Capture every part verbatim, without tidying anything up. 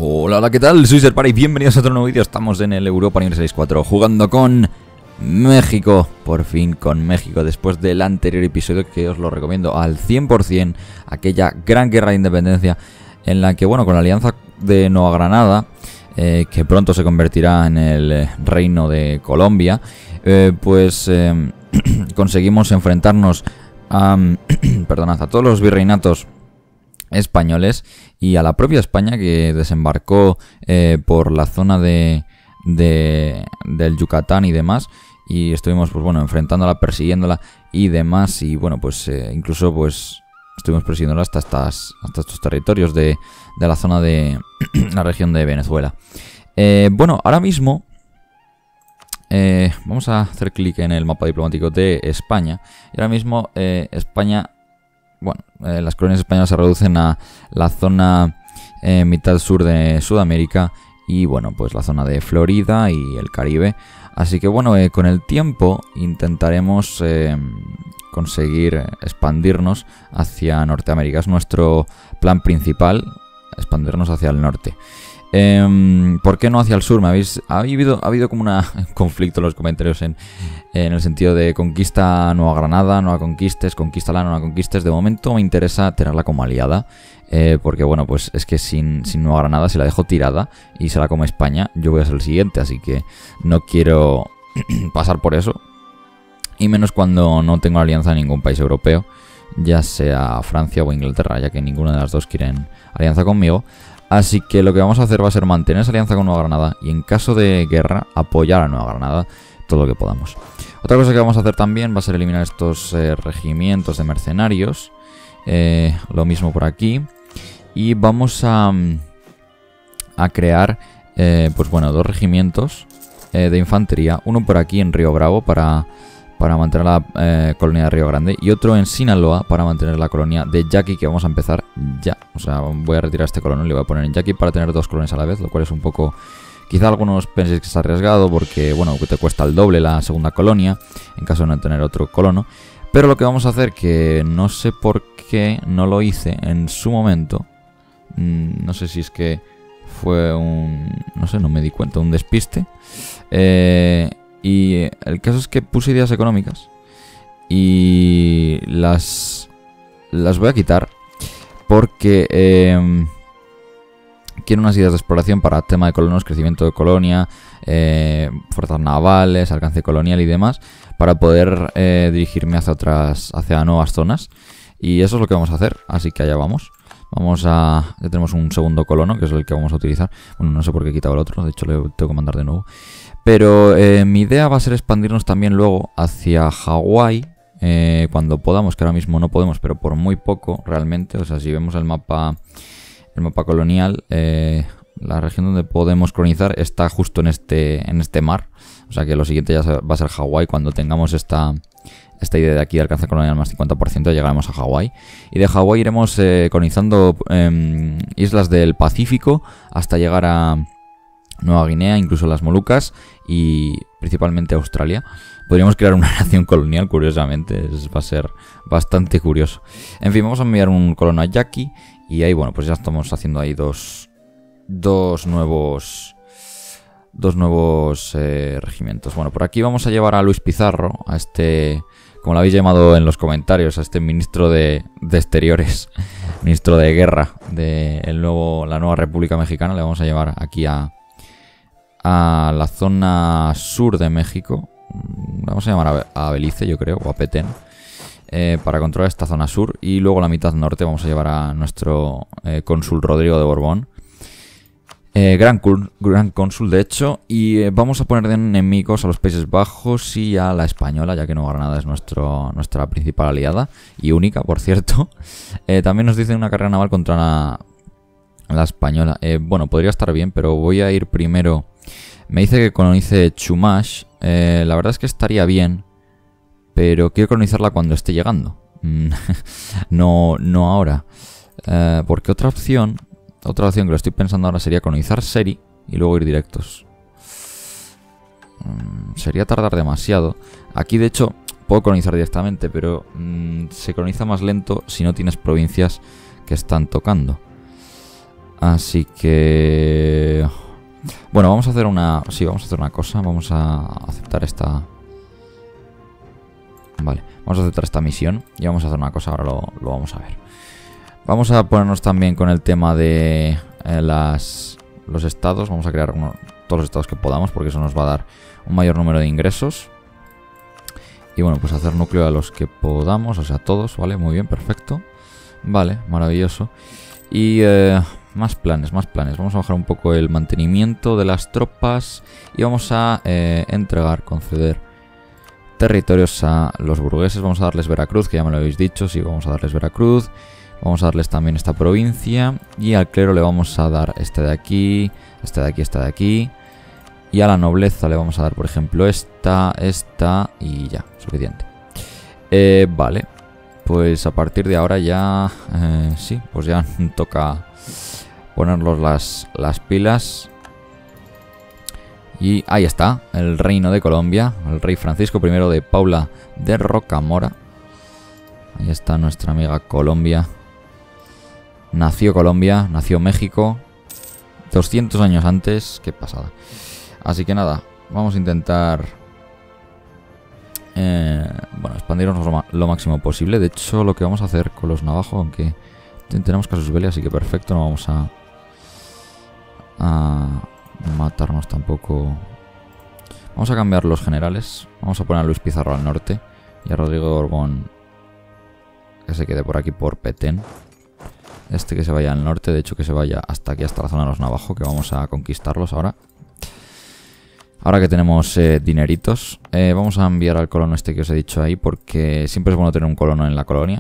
Hola, hola, ¿qué tal? Soy Serpara y bienvenidos a otro nuevo vídeo. Estamos en el Europa Universalis cuatro jugando con México. Por fin con México, después del anterior episodio que os lo recomiendo al cien por cien. Aquella gran guerra de independencia en la que, bueno, con la alianza de Nueva Granada, eh, que pronto se convertirá en el eh, reino de Colombia, eh, pues eh, conseguimos enfrentarnos a, perdonad, a todos los virreinatos españoles y a la propia España, que desembarcó eh, por la zona de, de del Yucatán y demás, y estuvimos, pues bueno, enfrentándola, persiguiéndola y demás, y bueno, pues eh, incluso pues estuvimos persiguiéndola hasta estas hasta estos territorios de, de la zona de la región de Venezuela. Eh, bueno, ahora mismo eh, vamos a hacer clic en el mapa diplomático de España, y ahora mismo eh, España, bueno, eh, las colonias españolas se reducen a la zona eh, mitad sur de Sudamérica y, bueno, pues la zona de Florida y el Caribe. Así que, bueno, eh, con el tiempo intentaremos eh, conseguir expandirnos hacia Norteamérica. Es nuestro plan principal, expandirnos hacia el norte. Eh, ¿Por qué no hacia el sur? ¿Me habéis, ha, habido, ha habido como una, un conflicto en los comentarios en, en el sentido de conquista Nueva Granada, no la conquistes, conquístala, no la conquistes. De momento me interesa tenerla como aliada, eh, porque bueno, pues es que sin, sin Nueva Granada, si la dejo tirada y se la come España, yo voy a ser el siguiente, así que no quiero pasar por eso. Y menos cuando no tengo alianza en ningún país europeo, ya sea Francia o Inglaterra, ya que ninguna de las dos quieren alianza conmigo. Así que lo que vamos a hacer va a ser mantener esa alianza con Nueva Granada y, en caso de guerra, apoyar a Nueva Granada todo lo que podamos. Otra cosa que vamos a hacer también va a ser eliminar estos eh, regimientos de mercenarios. Eh, lo mismo por aquí. Y vamos a, a crear, eh, pues bueno, dos regimientos eh, de infantería. Uno por aquí en Río Bravo para... para mantener la eh, colonia de Río Grande, y otro en Sinaloa para mantener la colonia de Yaqui, que vamos a empezar ya. O sea, voy a retirar este colono y le voy a poner en Yaqui para tener dos colonias a la vez, lo cual es un poco... Quizá algunos penséis que es arriesgado porque, bueno, que te cuesta el doble la segunda colonia en caso de no tener otro colono. Pero lo que vamos a hacer, que no sé por qué no lo hice en su momento, mmm, no sé si es que fue un... no sé, no me di cuenta, un despiste. Eh... Y el caso es que puse ideas económicas y las, las voy a quitar porque eh, quiero unas ideas de exploración para tema de colonos, crecimiento de colonia, eh, fuerzas navales, alcance colonial y demás, para poder eh, dirigirme hacia otras, hacia nuevas zonas. Y eso es lo que vamos a hacer, así que allá vamos. Vamos a... ya tenemos un segundo colono, que es el que vamos a utilizar. Bueno, no sé por qué he quitado el otro, de hecho le tengo que mandar de nuevo. Pero eh, mi idea va a ser expandirnos también luego hacia Hawái, eh, cuando podamos, que ahora mismo no podemos, pero por muy poco realmente. O sea, si vemos el mapa, el mapa colonial, eh, la región donde podemos colonizar está justo en este, en este mar. O sea que lo siguiente ya va a ser Hawái. Cuando tengamos esta, esta idea de aquí de alcance colonial más cincuenta por ciento, llegaremos a Hawái. Y de Hawái iremos eh, colonizando eh, islas del Pacífico hasta llegar a Nueva Guinea, incluso las Molucas y principalmente Australia. Podríamos crear una nación colonial, curiosamente, es, va a ser bastante curioso. En fin, vamos a enviar un colono a Yaqui y ahí, bueno, pues ya estamos haciendo ahí dos dos nuevos dos nuevos eh, regimientos. Bueno, por aquí vamos a llevar a Luis Pizarro, a este, como lo habéis llamado en los comentarios, a este ministro de, de exteriores, ministro de guerra de el nuevo, la nueva República Mexicana. Le vamos a llevar aquí a a la zona sur de México. Vamos a llamar a Belice, yo creo, o a Petén, eh, para controlar esta zona sur. Y luego la mitad norte vamos a llevar a nuestro eh, cónsul Rodrigo de Borbón, eh, gran, gran cónsul de hecho. Y eh, vamos a poner de enemigos a los Países Bajos y a la Española, ya que Nueva Granada es nuestro, nuestra principal aliada y única, por cierto. Eh, también nos dicen una carrera naval contra la, la Española. Eh, bueno, podría estar bien, pero voy a ir primero. Me dice que colonice Chumash. Eh, la verdad es que estaría bien, pero quiero colonizarla cuando esté llegando. no, no ahora. Eh, porque otra opción, otra opción que lo estoy pensando ahora sería colonizar Seri y luego ir directos. Mm, sería tardar demasiado. Aquí, de hecho, puedo colonizar directamente, pero mm, se coloniza más lento si no tienes provincias que están tocando. Así que... Bueno, vamos a hacer una... Sí, vamos a hacer una cosa. Vamos a aceptar esta... Vale, vamos a aceptar esta misión. Y vamos a hacer una cosa, ahora lo, lo vamos a ver. Vamos a ponernos también con el tema de eh, las, los estados. Vamos a crear uno, todos los estados que podamos, porque eso nos va a dar un mayor número de ingresos. Y bueno, pues hacer núcleo a los que podamos, o sea, todos, ¿vale? Muy bien, perfecto. Vale, maravilloso. Y eh, más planes, más planes. Vamos a bajar un poco el mantenimiento de las tropas. Y vamos a eh, entregar, conceder territorios a los burgueses. Vamos a darles Veracruz, que ya me lo habéis dicho. Sí, vamos a darles Veracruz. Vamos a darles también esta provincia. Y al clero le vamos a dar este de aquí, este de aquí, este de aquí. Y a la nobleza le vamos a dar, por ejemplo, esta, esta y ya, suficiente. Eh, vale, pues a partir de ahora ya, eh, sí, pues ya toca ponerlos las, las pilas. Y ahí está, el reino de Colombia, el rey Francisco primero de Paula de Rocamora. Ahí está nuestra amiga Colombia. Nació Colombia, nació México, doscientos años antes, qué pasada. Así que nada, vamos a intentar eh, bueno, expandirnos lo, lo máximo posible. De hecho, lo que vamos a hacer con los navajos, aunque tenemos casus belli, así que perfecto, no vamos a, a matarnos tampoco. Vamos a cambiar los generales. Vamos a poner a Luis Pizarro al norte y a Rodrigo Borbón que se quede por aquí por Petén. Este que se vaya al norte, de hecho que se vaya hasta aquí, hasta la zona de los navajos, que vamos a conquistarlos ahora. Ahora que tenemos eh, dineritos, eh, vamos a enviar al colono este que os he dicho ahí, porque siempre es bueno tener un colono en la colonia.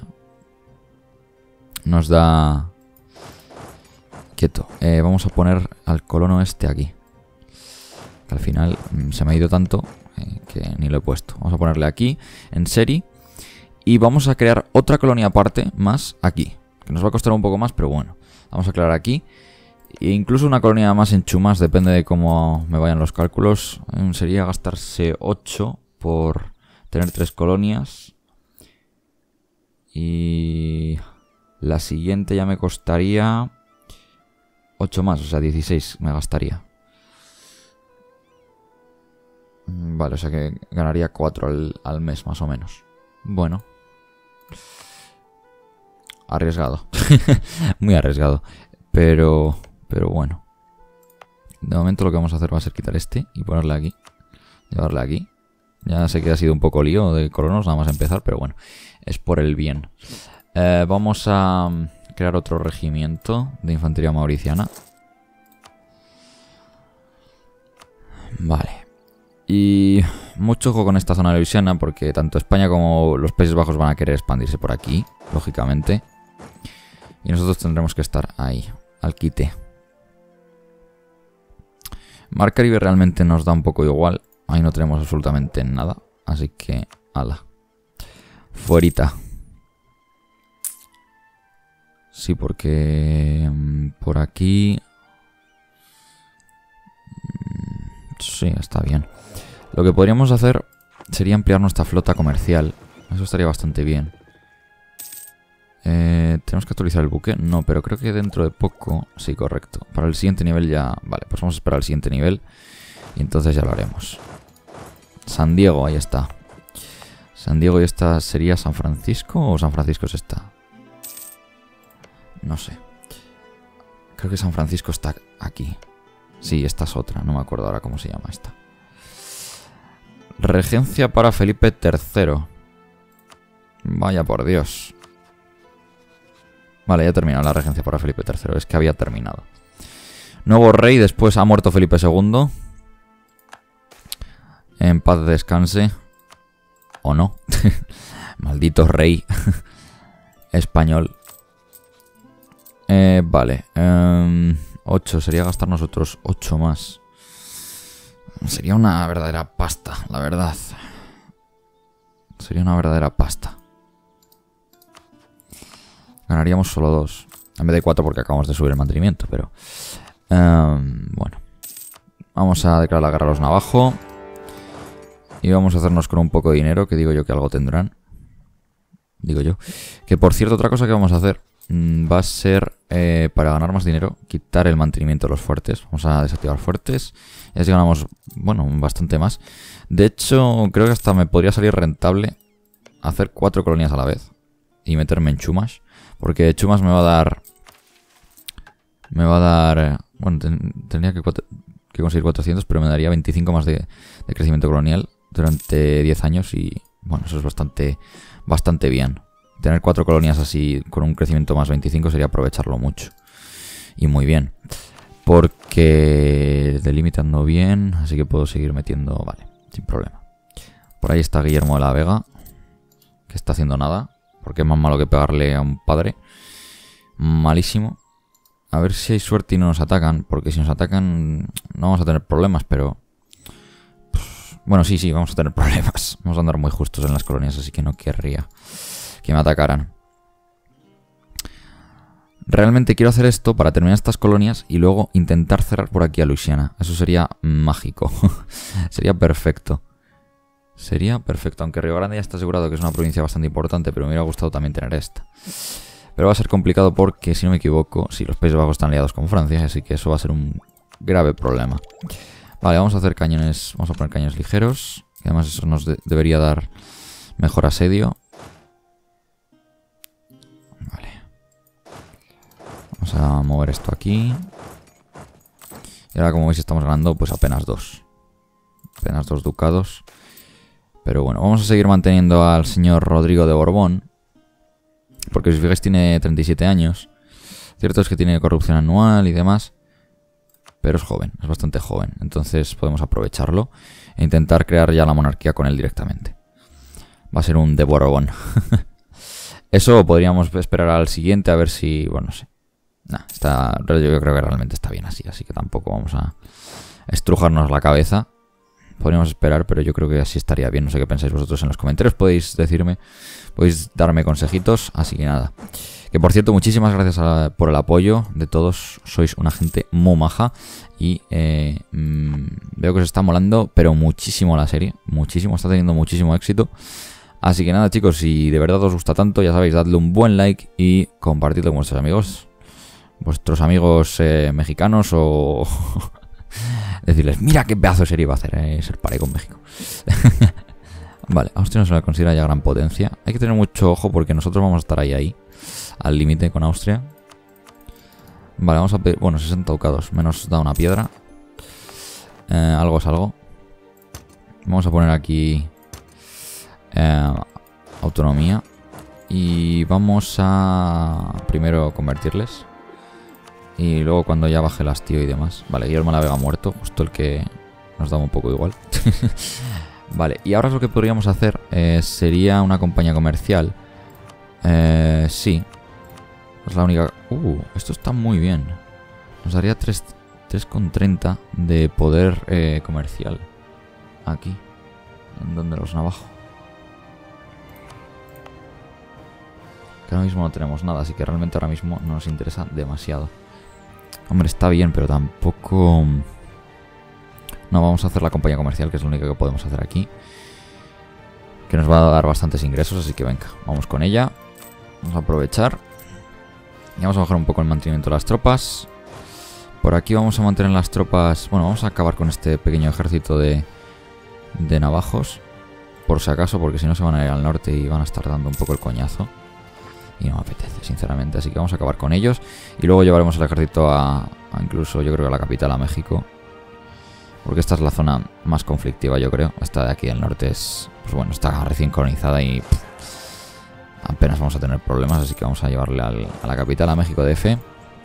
Nos da... Quieto. Eh, vamos a poner al colono este aquí. Que al final mmm, se me ha ido tanto eh, que ni lo he puesto. Vamos a ponerle aquí, en serie. Y vamos a crear otra colonia aparte, más aquí. Que nos va a costar un poco más, pero bueno. Vamos a crear aquí. E incluso una colonia más en Chumas, depende de cómo me vayan los cálculos. Sería gastarse ocho por tener tres colonias. Y la siguiente ya me costaría ocho más, o sea, dieciséis me gastaría. Vale, o sea que ganaría cuatro al, al mes más o menos. Bueno. Arriesgado. Muy arriesgado. Pero... Pero bueno. De momento lo que vamos a hacer va a ser quitar este y ponerle aquí. Llevarle aquí. Ya sé que ha sido un poco lío de colonos nada más empezar, pero bueno. Es por el bien. Eh, vamos a crear otro regimiento de infantería mauriciana. Vale. Y mucho ojo con esta zona de Luisiana, porque tanto España como los Países Bajos van a querer expandirse por aquí, lógicamente. Y nosotros tendremos que estar ahí, al quite. Mar Caribe realmente nos da un poco igual. Ahí no tenemos absolutamente nada. Así que, ala. Fuerita. Sí, porque mmm, por aquí... Mmm, sí, está bien. Lo que podríamos hacer sería ampliar nuestra flota comercial. Eso estaría bastante bien. Eh, ¿Tenemos que actualizar el buque? No, pero creo que dentro de poco... Sí, correcto. Para el siguiente nivel ya... Vale, pues vamos a esperar al siguiente nivel. Y entonces ya lo haremos. San Diego, ahí está. San Diego y esta sería San Francisco o San Francisco es esta. No sé. Creo que San Francisco está aquí. Sí, esta es otra. No me acuerdo ahora cómo se llama esta. Regencia para Felipe tercero. Vaya por Dios. Vale, ya ha terminado la regencia para Felipe tercero. Es que había terminado. Nuevo rey, después ha muerto Felipe segundo. En paz descanse. ¿O no? Maldito rey español. Eh, vale. Eh, ocho. Sería gastarnos otros ocho más. Sería una verdadera pasta, la verdad. Sería una verdadera pasta. Ganaríamos solo dos. En vez de cuatro porque acabamos de subir el mantenimiento, pero... Um, bueno. Vamos a declarar la guerra a los navajos. Y vamos a hacernos con un poco de dinero, que digo yo que algo tendrán. Digo yo. Que por cierto, otra cosa que vamos a hacer mmm, va a ser eh, para ganar más dinero, quitar el mantenimiento de los fuertes. Vamos a desactivar fuertes. Y así ganamos, bueno, bastante más. De hecho, creo que hasta me podría salir rentable hacer cuatro colonias a la vez y meterme en Chumash. Porque Chumash me va a dar... Me va a dar... Bueno, ten, tendría que, cuatro, que conseguir cuatrocientos, pero me daría veinticinco más de, de crecimiento colonial durante diez años. Y bueno, eso es bastante, bastante bien. Tener cuatro colonias así con un crecimiento más veinticinco sería aprovecharlo mucho. Y muy bien. Porque delimitando bien, así que puedo seguir metiendo... Vale, sin problema. Por ahí está Guillermo de la Vega, que está haciendo nada. Porque es más malo que pegarle a un padre. Malísimo. A ver si hay suerte y no nos atacan. Porque si nos atacan no vamos a tener problemas, pero... Pues, bueno, sí, sí, vamos a tener problemas. Vamos a andar muy justos en las colonias, así que no querría que me atacaran. Realmente quiero hacer esto para terminar estas colonias y luego intentar cerrar por aquí a Luisiana. Eso sería mágico. Sería perfecto. Sería perfecto, aunque Río Grande ya está asegurado que es una provincia bastante importante, pero me hubiera gustado también tener esta. Pero va a ser complicado porque, si no me equivoco, sí, los Países Bajos están aliados con Francia, así que eso va a ser un grave problema. Vale, vamos a hacer cañones, vamos a poner cañones ligeros, y además eso nos de- debería dar mejor asedio. Vale. Vamos a mover esto aquí. Y ahora, como veis, estamos ganando pues apenas dos. Apenas dos ducados. Pero bueno, vamos a seguir manteniendo al señor Rodrigo de Borbón. Porque si os fijáis tiene treinta y siete años. Cierto es que tiene corrupción anual y demás. Pero es joven, es bastante joven. Entonces podemos aprovecharlo e intentar crear ya la monarquía con él directamente. Va a ser un de Borbón. Eso podríamos esperar al siguiente a ver si... Bueno, no sé. Nah, está, yo creo que realmente está bien así. Así que tampoco vamos a estrujarnos la cabeza. Podríamos esperar, pero yo creo que así estaría bien. No sé qué pensáis vosotros en los comentarios. Podéis decirme, podéis darme consejitos. Así que nada. Que por cierto, muchísimas gracias a, por el apoyo de todos. Sois una gente muy maja. Y eh, mmm, veo que os está molando, pero muchísimo la serie. Muchísimo, está teniendo muchísimo éxito. Así que nada, chicos, si de verdad os gusta tanto, ya sabéis, dadle un buen like y compartidlo con vuestros amigos. Vuestros amigos eh, mexicanos o... Decirles, mira qué pedazo de serie va a hacer eh, Ser Pare con México. Vale, Austria no se la considera ya gran potencia. Hay que tener mucho ojo porque nosotros vamos a estar ahí, ahí al límite con Austria. Vale, vamos a pedir, bueno, sesenta ducados. Menos da una piedra. eh, Algo es algo. Vamos a poner aquí eh, autonomía. Y vamos a primero convertirles. Y luego cuando ya baje el hastío y demás. Vale, Guillermo de la Vega muerto. Justo el que nos da un poco igual. Vale, y ahora lo que podríamos hacer eh, sería una compañía comercial. Eh, sí. Es la única... Uh, esto está muy bien. Nos daría tres coma treinta de poder eh, comercial. Aquí. En donde los navajos. Que ahora mismo no tenemos nada, así que realmente ahora mismo no nos interesa demasiado. Hombre, está bien, pero tampoco... No, vamos a hacer la compañía comercial, que es lo único que podemos hacer aquí. Que nos va a dar bastantes ingresos, así que venga, vamos con ella. Vamos a aprovechar. Y vamos a bajar un poco el mantenimiento de las tropas. Por aquí vamos a mantener las tropas... Bueno, vamos a acabar con este pequeño ejército de, de navajos. Por si acaso, porque si no se van a ir al norte y van a estar dando un poco el coñazo. Y no me apetece, sinceramente. Así que vamos a acabar con ellos. Y luego llevaremos el ejército a, a incluso, yo creo, a la capital, a México. Porque esta es la zona más conflictiva, yo creo. Esta de aquí del norte es... Pues bueno, está recién colonizada y... Pff, apenas vamos a tener problemas. Así que vamos a llevarle al, a la capital, a México D F.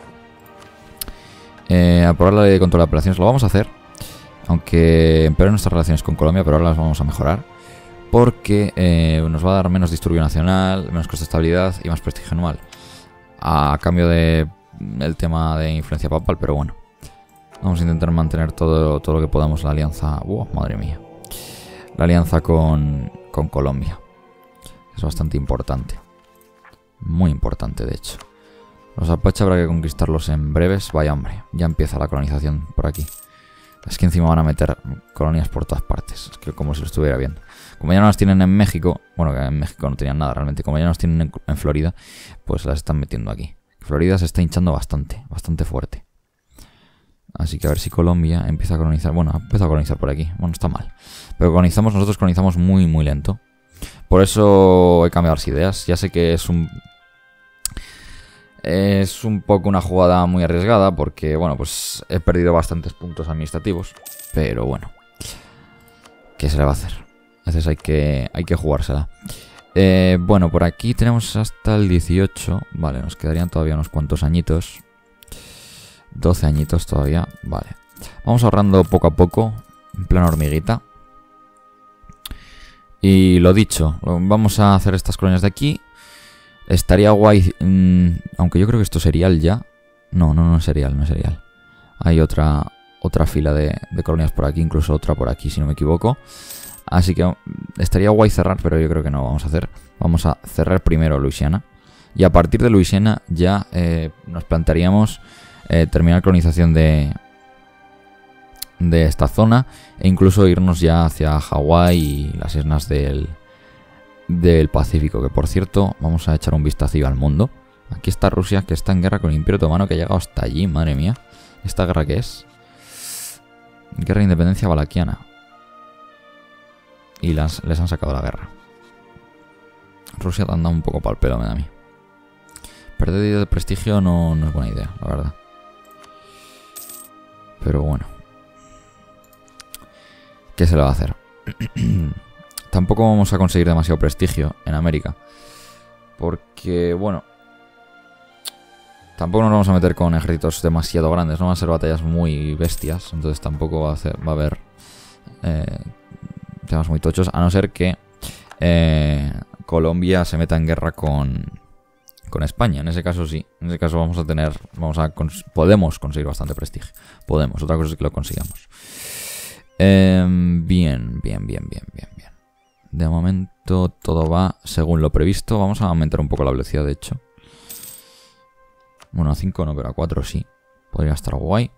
Eh, aprobar la ley de control de operaciones. Lo vamos a hacer. Aunque empeoren nuestras relaciones con Colombia, pero ahora las vamos a mejorar. Porque eh, nos va a dar menos disturbio nacional, menos coste de estabilidad y más prestigio anual. A cambio de el tema de influencia papal, pero bueno. Vamos a intentar mantener todo, todo lo que podamos la alianza... ¡Uh, madre mía! La alianza con, con Colombia. Es bastante importante. Muy importante, de hecho. Los Apache habrá que conquistarlos en breves. Vaya hombre, ya empieza la colonización por aquí. Es que encima van a meter colonias por todas partes. Es que como si lo estuviera viendo. Como ya no las tienen en México, bueno, que en México no tenían nada realmente, como ya no las tienen en, en Florida, pues las están metiendo aquí. Florida se está hinchando bastante, bastante fuerte. Así que a ver si Colombia empieza a colonizar. Bueno, empieza a colonizar por aquí. Bueno, está mal. Pero colonizamos, nosotros colonizamos muy, muy lento. Por eso he cambiado las ideas. Ya sé que es un... Es un poco una jugada muy arriesgada porque, bueno, pues he perdido bastantes puntos administrativos. Pero bueno, ¿qué se le va a hacer? A veces hay que, hay que jugársela. Eh, bueno, por aquí tenemos hasta el dieciocho. Vale, nos quedarían todavía unos cuantos añitos. doce añitos todavía. Vale. Vamos ahorrando poco a poco, en plan hormiguita. Y lo dicho, vamos a hacer estas colonias de aquí. Estaría guay, mmm, aunque yo creo que esto es serial ya. No, no, no es serial, no es serial. Hay otra, otra fila de, de colonias por aquí, incluso otra por aquí, si no me equivoco. Así que estaría guay cerrar, pero yo creo que no vamos a hacer. Vamos a cerrar primero Luisiana. Y a partir de Luisiana ya eh, nos plantearíamos eh, terminar colonización de, de esta zona. E incluso irnos ya hacia Hawái y las islas del... del Pacífico, que por cierto vamos a echar un vistacillo al mundo. Aquí está Rusia, que está en guerra con el Imperio Otomano, que ha llegado hasta allí, madre mía. ¿Esta guerra qué es? Guerra de Independencia Valaquiana. Y las, les han sacado la guerra. Rusia te han dado un poco pa'l pelo, me da a mí. Perder de prestigio no, no es buena idea, la verdad. Pero bueno, ¿qué se le va a hacer? Tampoco vamos a conseguir demasiado prestigio en América. Porque, bueno, tampoco nos vamos a meter con ejércitos demasiado grandes. No van a ser batallas muy bestias. Entonces tampoco va a, hacer, va a haber eh, temas muy tochos. A no ser que eh, Colombia se meta en guerra con, con España. En ese caso sí. En ese caso vamos a tener... vamos a cons podemos conseguir bastante prestigio. Podemos. Otra cosa es que lo consigamos. Eh, bien, bien, bien, bien, bien, bien. De momento todo va según lo previsto. Vamos a aumentar un poco la velocidad, de hecho. Bueno, a cinco no, pero a cuatro sí. Podría estar guay.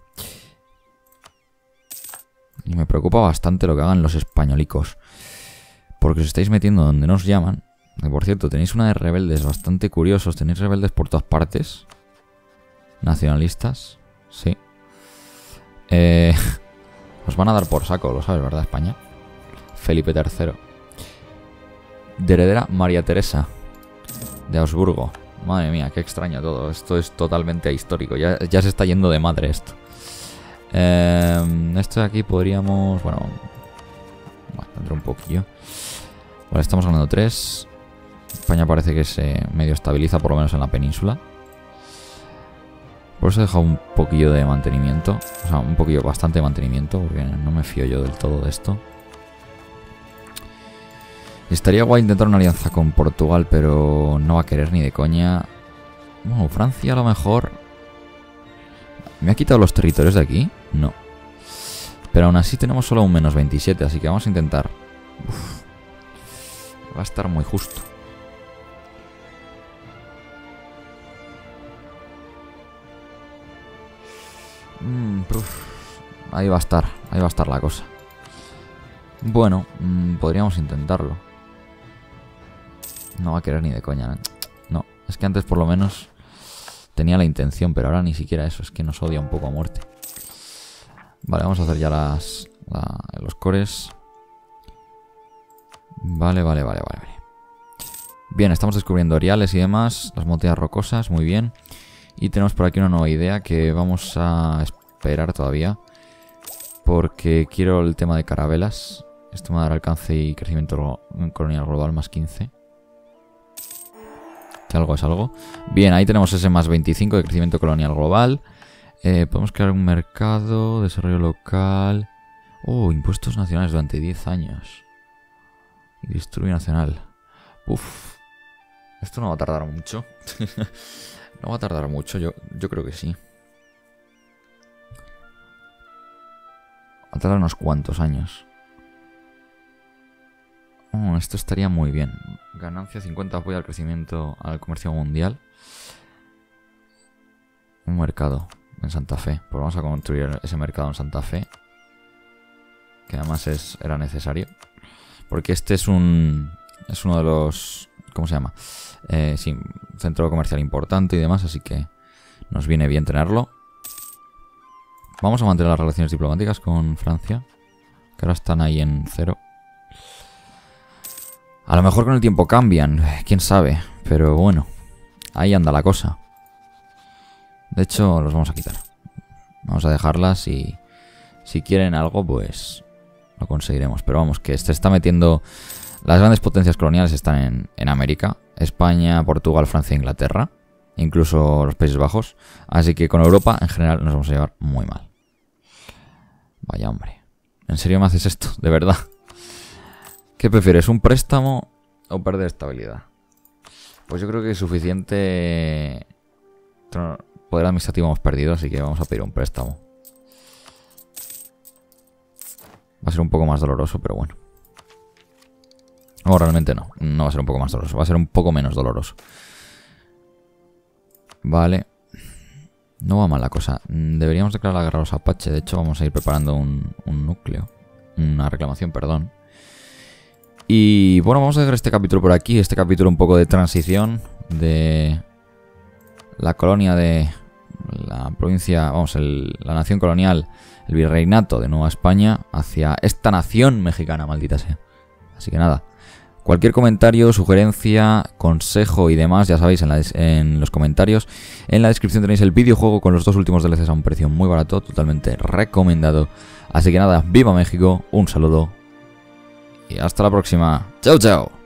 Y me preocupa bastante lo que hagan los españolicos. Porque os estáis metiendo donde nos llaman. Y por cierto, tenéis una de rebeldes bastante curiosos. Tenéis rebeldes por todas partes. Nacionalistas. Sí. Eh, os van a dar por saco, lo sabes, ¿verdad, España? Felipe tercero. De heredera María Teresa de Augsburgo. Madre mía, qué extraño todo. Esto es totalmente ahistórico. Ya, ya se está yendo de madre esto. Eh, esto de aquí podríamos... Bueno, bueno, tendré un poquillo. Vale, estamos ganando tres. España parece que se medio estabiliza, por lo menos en la península. Por eso he dejado un poquillo de mantenimiento. O sea, un poquillo, bastante de mantenimiento, porque no me fío yo del todo de esto. Estaría guay intentar una alianza con Portugal, pero no va a querer ni de coña. Bueno, Francia a lo mejor... ¿Me ha quitado los territorios de aquí? No. Pero aún así tenemos solo un menos veintisiete, así que vamos a intentar. Uf. Va a estar muy justo. Mm, ahí va a estar, ahí va a estar la cosa. Bueno, mmm, podríamos intentarlo. No va a querer ni de coña, ¿eh? No, es que antes por lo menos tenía la intención, pero ahora ni siquiera eso. Es que nos odia un poco a muerte. Vale, vamos a hacer ya las la, los cores. Vale, vale, vale, vale, vale. Bien, estamos descubriendo areales y demás. Las montañas rocosas, muy bien. Y tenemos por aquí una nueva idea que vamos a esperar todavía. Porque quiero el tema de carabelas. Esto me dará alcance y crecimiento colonial global más quince. Que algo es algo. Bien, ahí tenemos ese más veinticinco de crecimiento colonial global. Eh, podemos crear un mercado, desarrollo local. Oh, impuestos nacionales durante diez años. Y distribui nacional. Uf. Esto no va a tardar mucho. No va a tardar mucho, yo, yo creo que sí. Va a tardar unos cuantos años. Oh, esto estaría muy bien. Ganancia cincuenta, apoyo al crecimiento, al comercio mundial. Un mercado en Santa Fe. Pues vamos a construir ese mercado en Santa Fe. que además es, era necesario. Porque este es un... Es uno de los... ¿Cómo se llama? Eh, sí, un centro comercial importante y demás, así que nos viene bien tenerlo. Vamos a mantener las relaciones diplomáticas con Francia, que ahora están ahí en cero. A lo mejor con el tiempo cambian, quién sabe, pero bueno, ahí anda la cosa. De hecho, los vamos a quitar. Vamos a dejarlas y si quieren algo, pues lo conseguiremos. Pero vamos, que se está metiendo... Las grandes potencias coloniales están en, en América. España, Portugal, Francia e Inglaterra. Incluso los Países Bajos. Así que con Europa, en general, nos vamos a llevar muy mal. Vaya hombre. ¿En serio me haces esto? ¿De verdad? ¿Qué prefieres? ¿Un préstamo o perder estabilidad? Pues yo creo que es suficiente... Poder administrativo hemos perdido, así que vamos a pedir un préstamo. Va a ser un poco más doloroso, pero bueno. No, realmente no. No va a ser un poco más doloroso. Va a ser un poco menos doloroso. Vale. No va mal la cosa. Deberíamos declarar la guerra a los Apache. De hecho, vamos a ir preparando un, un núcleo. Una reclamación, perdón. Y bueno, vamos a dejar este capítulo por aquí. Este capítulo un poco de transición de la colonia de la provincia, vamos, el, la nación colonial, el virreinato de Nueva España hacia esta nación mexicana, maldita sea. Así que nada. Cualquier comentario, sugerencia, consejo y demás, ya sabéis, en, la en los comentarios. En la descripción tenéis el videojuego con los dos últimos D L Cs a un precio muy barato, totalmente recomendado. Así que nada, ¡viva México! Un saludo y hasta la próxima. ¡Chao, chao!